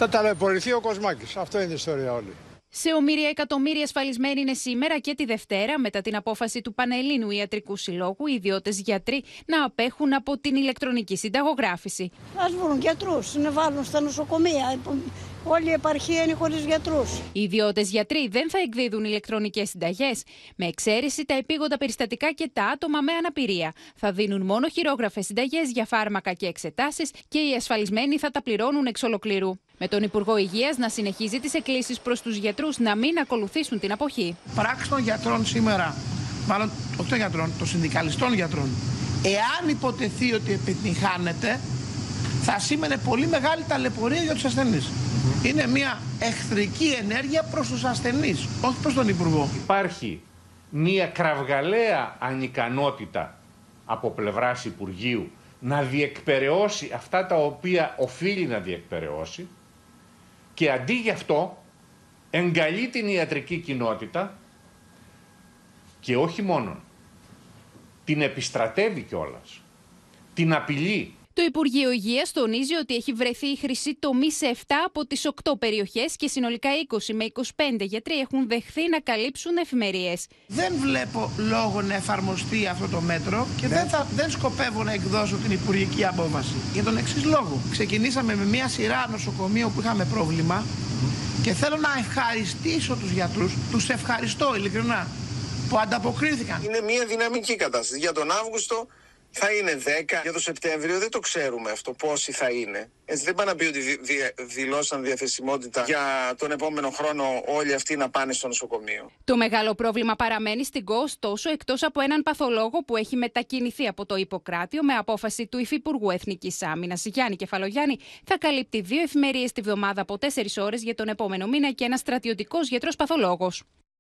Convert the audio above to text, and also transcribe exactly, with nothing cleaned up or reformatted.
Θα ταλαιπωρηθεί ο Κοσμάκης. Αυτό είναι η ιστορία όλη. Σε ομήρια εκατομμύρια ασφαλισμένοι είναι σήμερα και τη Δευτέρα, μετά την απόφαση του Πανελλήνιου Ιατρικού Συλλόγου, οι ιδιώτες γιατροί να απέχουν από την ηλεκτρονική συνταγογράφηση. Ας βρουν γιατρούς, να βάλουν στα νοσοκομεία. Όλη η επαρχία είναι χωρίς γιατρούς. Οι ιδιώτες γιατροί δεν θα εκδίδουν ηλεκτρονικές συνταγές, με εξαίρεση τα επίγοντα περιστατικά και τα άτομα με αναπηρία. Θα δίνουν μόνο χειρόγραφες συνταγές για φάρμακα και εξετάσεις και οι ασφαλισμένοι θα τα πληρώνουν εξ ολοκλήρου. Με τον Υπουργό Υγείας να συνεχίζει τις εκκλήσεις προς τους γιατρούς να μην ακολουθήσουν την αποχή. Πράξη των γιατρών σήμερα, μάλλον όχι των γιατρών, των συνδικαλιστών γιατρών, εάν υποτεθεί ότι επιτυγχάνεται, θα σήμαινε πολύ μεγάλη ταλαιπωρία για τους ασθενείς. Mm-hmm. Είναι μια εχθρική ενέργεια προς τους ασθενείς, όχι προς τον Υπουργό. Υπάρχει μια κραυγαλαία ανικανότητα από πλευράς Υπουργείου να διεκπεραιώσει αυτά τα οποία οφείλει να διεκπεραιώσει και αντί γι' αυτό εγκαλεί την ιατρική κοινότητα και όχι μόνο, την επιστρατεύει κιόλας, την απειλεί. Το Υπουργείο Υγείας τονίζει ότι έχει βρεθεί η χρυσή τομή σε επτά από τις οκτώ περιοχές και συνολικά είκοσι με είκοσι πέντε γιατροί έχουν δεχθεί να καλύψουν εφημερίες. Δεν βλέπω λόγο να εφαρμοστεί αυτό το μέτρο και δεν, θα, δεν σκοπεύω να εκδώσω την υπουργική απόφαση. Για τον εξής λόγο. Ξεκινήσαμε με μια σειρά νοσοκομείων που είχαμε πρόβλημα mm-hmm. και θέλω να ευχαριστήσω τους γιατρούς, τους ευχαριστώ ειλικρινά, που ανταποκρίθηκαν. Είναι μια δυναμική κατάσταση. Για τον Αύγουστο θα είναι δέκα, για το Σεπτέμβριο δεν το ξέρουμε αυτό πόσοι θα είναι. Έτσι δεν πάει να πει ότι δη, δη, δηλώσαν διαθεσιμότητα για τον επόμενο χρόνο όλοι αυτοί να πάνε στο νοσοκομείο. Το μεγάλο πρόβλημα παραμένει στην ΚΟ, ωστόσο, εκτός από έναν παθολόγο που έχει μετακινηθεί από το Ιπποκράτιο με απόφαση του Υφυπουργού Εθνικής Άμυνας Γιάννη Κεφαλογιάννη, θα καλύπτει δύο εφημερίες τη βδομάδα από τέσσερις ώρες για τον επόμενο μήνα και ένας στρατιωτικός γιατρός παθολόγος.